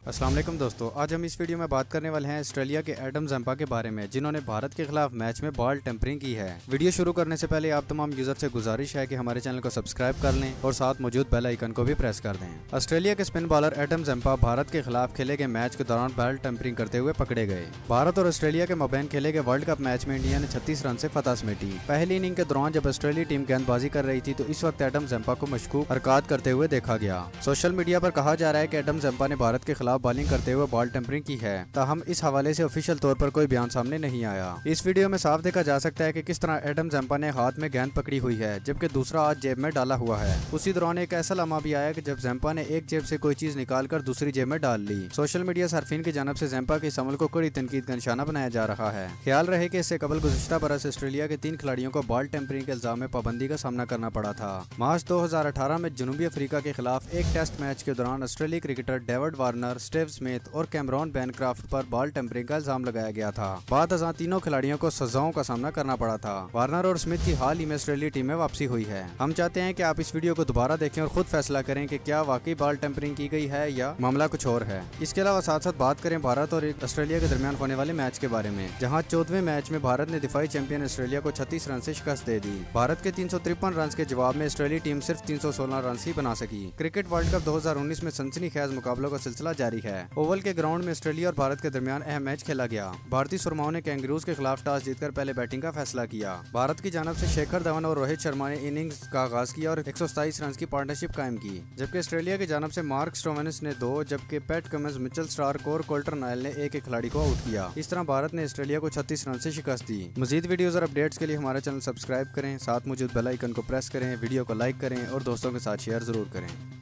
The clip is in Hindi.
अस्सलाम वालेकुम दोस्तों, आज हम इस वीडियो में बात करने वाले हैं ऑस्ट्रेलिया के एडम जंपा के बारे में, जिन्होंने भारत के खिलाफ मैच में बॉल टेम्परिंग की है। वीडियो शुरू करने से पहले आप तमाम यूजर से गुजारिश है कि हमारे चैनल को सब्सक्राइब कर लें और साथ मौजूद बेल आइकन को भी प्रेस कर दें। ऑस्ट्रेलिया के spin bowler Adam Zampa Bharat के खिलाफ खेले गए मैच के दौरान बॉल टेम्परिंग करते हुए पकड़े गए। भारत और ऑस्ट्रेलिया के मबैन खेले गए वर्ल्ड कप मैच में इंडिया ने 36 रन से फतह समेटी। पहली इनिंग के दौरान जब ऑस्ट्रेलिया टीम गेंदबाजी कर रही थी तो इस वक्त एडम जंपा को मशकूक हरकत करते हुए देखा गया। सोशल मीडिया पर कहा जा रहा है कि एडम जंपा ने भारत के खिलाफ बॉलिंग करते हुए बॉल टेम्परिंग की है, ताहम इस हवाले से ऑफिशियल तौर पर कोई बयान सामने नहीं आया। इस वीडियो में साफ देखा जा सकता है कि किस तरह एडम जंपा ने हाथ में गेंद पकड़ी हुई है जबकि दूसरा हाथ जेब में डाला हुआ है। उसी दौरान एक ऐसा लम्हा भी आया कि जब जंपा ने एक जेब से कोई चीज निकालकर दूसरी जेब में डाल ली। सोशल मीडिया सार्फिन की जानब से जंपा के इस अमल को कड़ी तनकीद का निशाना बनाया जा रहा है। ख्याल रहे कि इससे कबल गुज़िश्ता बरस ऑस्ट्रेलिया के 3 खिलाड़ियों को बॉल टेम्परिंग के इल्जाम में पाबंदी का सामना करना पड़ा था। मार्च 2018 में जनूबी अफ्रीका के खिलाफ एक टेस्ट मैच के दौरान ऑस्ट्रेलियाई cricketer David Warner, Steve Smith और कैमरॉन बैनक्राफ्ट पर बॉल टेम्परिंग का इल्जाम लगाया गया था। बाद अज़ां तीनों खिलाड़ियों को सजाओं का सामना करना पड़ा था। वार्नर और स्मिथ की हाल ही में ऑस्ट्रेलिया टीम में वापसी हुई है। हम चाहते हैं कि आप इस वीडियो को दोबारा देखें और खुद फैसला करें कि क्या वाकई बॉल टेम्परिंग की गई है या मामला कुछ और है। इसके अलावा साथ साथ बात करें भारत और ऑस्ट्रेलिया के दरमियान होने वाले मैच के बारे में, जहां 14वें मैच में भारत ने दिफाई चैंपियन ऑस्ट्रेलिया को 36 रन से शिकस्त दे दी। भारत के 353 रन के जवाब में ऑस्ट्रेलिया टीम सिर्फ 316 रन ही बना सकी। क्रिकेट वर्ल्ड कप 2019 में सनसनीखेज मुकाबलों का सिलसिला जारी है। ओवल के ग्राउंड में ऑस्ट्रेलिया और भारत के दरमियान अहम मैच खेला गया। भारतीय सुरमाओं ने कैंगरूज के खिलाफ टॉस जीतकर पहले बैटिंग का फैसला किया। भारत की जानब से शेखर धवन और रोहित शर्मा ने इनिंग्स का आगाज किया और 127 रन की पार्टनरशिप कायम की, जबकि ऑस्ट्रेलिया की जानब से मार्क स्टोइनिस ने 2 जबकि पैट कमिंस, मिचेल स्टार्क और कोल्टर नायल ने एक खिलाड़ी को आउट किया। इस तरह भारत ने ऑस्ट्रेलिया को 36 रन से शिकस्त दी। मजीद वीडियोस और अपडेट्स के लिए हमारा चैनल सब्सक्राइब करें, साथ मौजूद बेल आइकन को प्रेस करें, वीडियो को लाइक करें और दोस्तों के साथ शेयर जरूर करें।